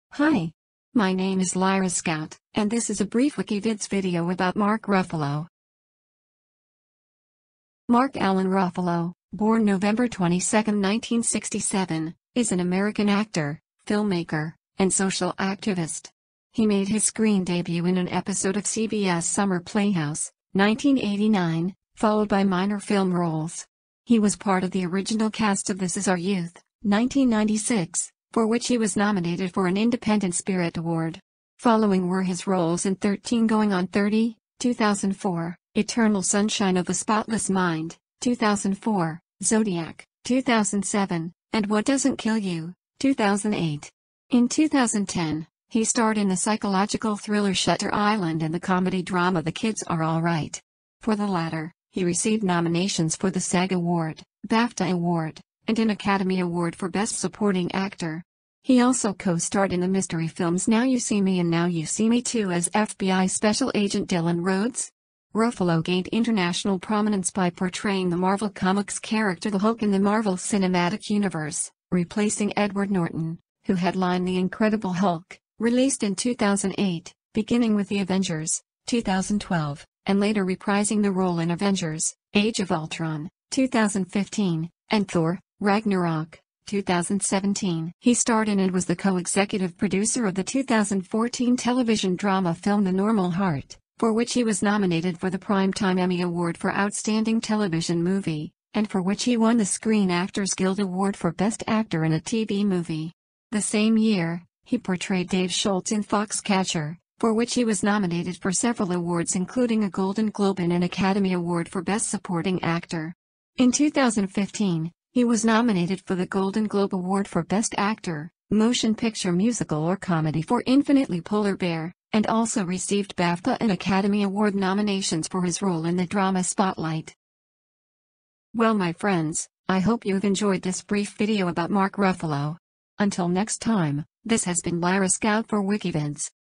Hi, my name is Lyra Scout, and this is a brief WikiVids video about Mark Ruffalo. Mark Alan Ruffalo, born November 22, 1967, is an American actor, filmmaker, and social activist. He made his screen debut in an episode of CBS Summer Playhouse, 1989, followed by minor film roles. He was part of the original cast of This Is Our Youth, 1996, for which he was nominated for an Independent Spirit Award. Following were his roles in 13 Going on 30, 2004, Eternal Sunshine of the Spotless Mind, 2004, Zodiac, 2007, and What Doesn't Kill You, 2008. In 2010, he starred in the psychological thriller Shutter Island and the comedy drama The Kids Are All Right. For the latter, he received nominations for the SAG Award, BAFTA Award, and an Academy Award for Best Supporting Actor. He also co-starred in the mystery films Now You See Me and Now You See Me Too as FBI Special Agent Dylan Rhodes. Ruffalo gained international prominence by portraying the Marvel Comics character the Hulk in the Marvel Cinematic Universe, replacing Edward Norton, who headlined The Incredible Hulk, released in 2008, beginning with The Avengers, 2012, and later reprising the role in Avengers, Age of Ultron, 2015, and Thor, Ragnarok, 2017. He starred in and was the co-executive producer of the 2014 television drama film The Normal Heart, for which he was nominated for the Primetime Emmy Award for Outstanding Television Movie, and for which he won the Screen Actors Guild Award for Best Actor in a TV Movie. The same year, he portrayed Dave Schultz in Foxcatcher, for which he was nominated for several awards including a Golden Globe and an Academy Award for Best Supporting Actor. In 2015, he was nominated for the Golden Globe Award for Best Actor, Motion Picture Musical or Comedy for Infinitely Polar Bear, and also received BAFTA and Academy Award nominations for his role in the drama Spotlight. Well, my friends, I hope you've enjoyed this brief video about Mark Ruffalo. Until next time, this has been Lyra Scout for WikiVids.